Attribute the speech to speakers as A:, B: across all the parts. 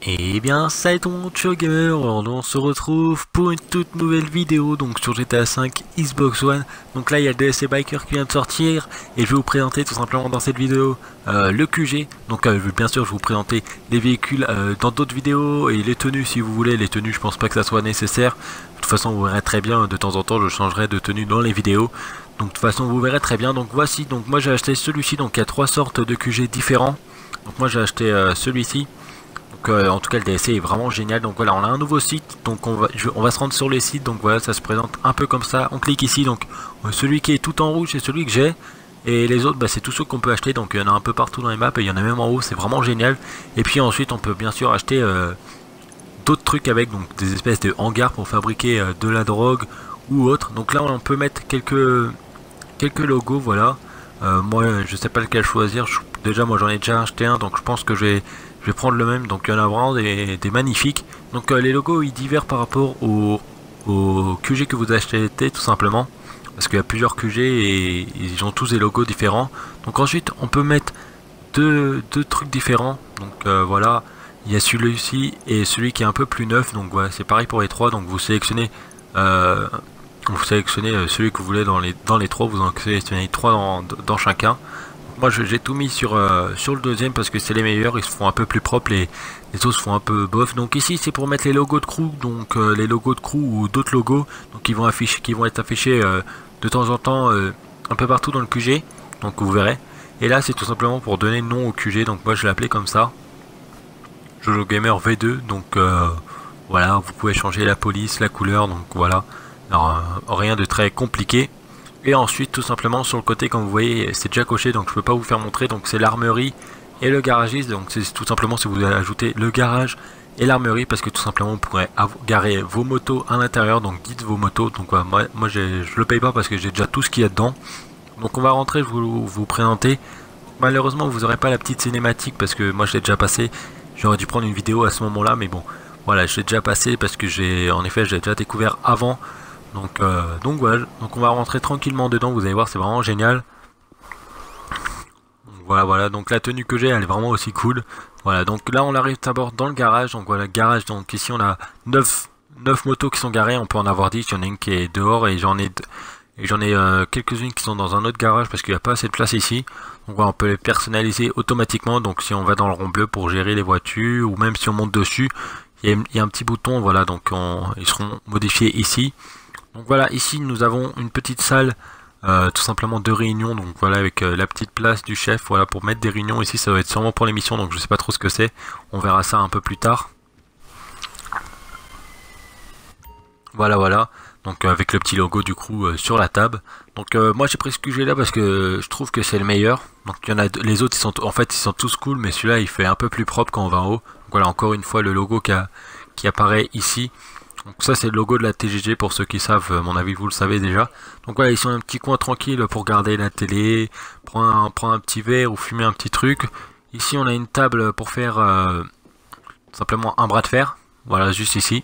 A: Eh bien, salut tout le monde, je suis Gamer. Alors, on se retrouve pour une toute nouvelle vidéo donc sur GTA 5 Xbox One. Donc là, il y a le DLC Biker qui vient de sortir et je vais vous présenter tout simplement dans cette vidéo le QG. Donc bien sûr, je vais vous présenter les véhicules dans d'autres vidéos et les tenues si vous voulez. Les tenues, je pense pas que ça soit nécessaire. De toute façon, vous verrez très bien. De temps en temps, je changerai de tenue dans les vidéos. Donc de toute façon, vous verrez très bien. Donc voici. Donc moi, j'ai acheté celui-ci. Donc il y a trois sortes de QG différents. Donc moi, j'ai acheté celui-ci. Donc en tout cas le DLC est vraiment génial. Donc voilà, on a un nouveau site, donc on va se rendre sur les sites. Donc voilà, ça se présente un peu comme ça. On clique ici, donc celui qui est tout en rouge c'est celui que j'ai, et les autres c'est tous ceux qu'on peut acheter. Donc il y en a un peu partout dans les maps et il y en a même en haut, c'est vraiment génial. Et puis ensuite on peut bien sûr acheter d'autres trucs avec, donc des espèces de hangars pour fabriquer de la drogue ou autre. Donc là on peut mettre quelques logos, voilà. Moi je sais pas lequel choisir. Déjà moi j'en ai déjà acheté un, donc je pense que je vais prendre le même. Donc il y en a vraiment des magnifiques. Donc les logos ils diffèrent par rapport au QG que vous achetez tout simplement, parce qu'il y a plusieurs QG et ils ont tous des logos différents. Donc ensuite on peut mettre deux trucs différents. Donc voilà, il y a celui-ci et celui qui est un peu plus neuf. Donc voilà, c'est pareil pour les trois. Donc vous sélectionnez celui que vous voulez dans les trois. Vous en sélectionnez trois dans chacun. Moi j'ai tout mis sur le deuxième parce que c'est les meilleurs, ils se font un peu plus propres, les autres se font un peu bof. Donc ici c'est pour mettre les logos de crew, donc les logos de crew ou d'autres logos, donc qui vont être affichés de temps en temps un peu partout dans le QG, donc vous verrez. Et là c'est tout simplement pour donner nom au QG, donc moi je l'ai appelé comme ça, Jojo Gamer V2. Donc voilà, vous pouvez changer la police, la couleur, donc voilà. Alors rien de très compliqué. Et ensuite tout simplement sur le côté, comme vous voyez c'est déjà coché, donc je peux pas vous faire montrer. Donc c'est l'armerie et le garagiste. Donc c'est tout simplement si vous ajoutez le garage et l'armerie, parce que tout simplement vous pourrez garer vos motos à l'intérieur. Donc dites vos motos. Donc voilà, moi je le paye pas parce que j'ai déjà tout ce qu'il y a dedans. Donc on va rentrer, je vais vous présenter. Malheureusement vous aurez pas la petite cinématique parce que moi je l'ai déjà passé. J'aurais dû prendre une vidéo à ce moment là, mais bon voilà, je l'ai déjà passé parce que j'ai déjà découvert avant. Donc voilà, donc on va rentrer tranquillement dedans, vous allez voir c'est vraiment génial. Voilà, donc la tenue que j'ai elle est vraiment aussi cool. Voilà, donc là on arrive d'abord dans le garage. Donc voilà, garage, donc ici on a 9 motos qui sont garées, on peut en avoir 10, il y en a une qui est dehors et j'en ai quelques-unes qui sont dans un autre garage parce qu'il n'y a pas assez de place ici. Donc voilà, on peut les personnaliser automatiquement. Donc si on va dans le rond bleu pour gérer les voitures, ou même si on monte dessus, il y a un petit bouton, voilà, donc ils seront modifiés ici. Donc voilà, ici nous avons une petite salle tout simplement de réunion. Donc voilà, avec la petite place du chef, voilà, pour mettre des réunions. Ici ça va être sûrement pour l'émission, donc je sais pas trop ce que c'est, on verra ça un peu plus tard. Voilà, donc avec le petit logo du crew sur la table. Donc moi j'ai pris ce QG là parce que je trouve que c'est le meilleur. Donc il y en a les autres, ils sont tous cool, mais celui-là il fait un peu plus propre quand on va en haut. Donc voilà, encore une fois le logo qui apparaît ici. Donc ça c'est le logo de la TGG pour ceux qui savent, à mon avis vous le savez déjà. Donc voilà, ici on a un petit coin tranquille pour garder la télé, prendre un petit verre ou fumer un petit truc. Ici on a une table pour faire simplement un bras de fer, voilà, juste ici.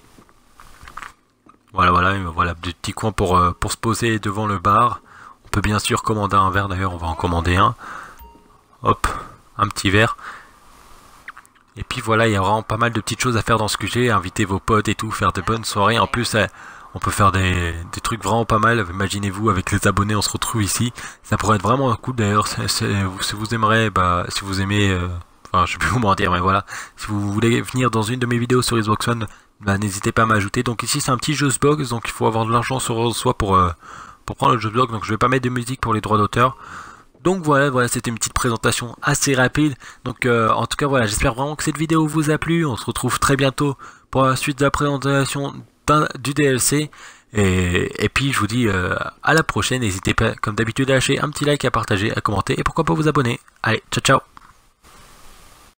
A: Voilà, des petits coins pour se poser devant le bar. On peut bien sûr commander un verre, d'ailleurs on va en commander un. Hop, un petit verre. Et puis voilà, il y a vraiment pas mal de petites choses à faire dans ce QG, inviter vos potes et tout, faire de bonnes soirées. En plus, on peut faire des trucs vraiment pas mal. Imaginez-vous, avec les abonnés, on se retrouve ici. Ça pourrait être vraiment cool d'ailleurs, si vous aimerez, si vous aimez, enfin je sais plus vous mentir, mais voilà. Si vous voulez venir dans une de mes vidéos sur Xbox One, n'hésitez pas à m'ajouter. Donc ici c'est un petit jeu box, donc il faut avoir de l'argent sur soi pour prendre le jeu box. Donc je vais pas mettre de musique pour les droits d'auteur. Donc voilà, c'était une petite présentation assez rapide. Donc en tout cas voilà, j'espère vraiment que cette vidéo vous a plu. On se retrouve très bientôt pour la suite de la présentation du DLC. Et puis je vous dis à la prochaine. N'hésitez pas comme d'habitude à lâcher un petit like, à partager, à commenter et pourquoi pas vous abonner. Allez, ciao ciao.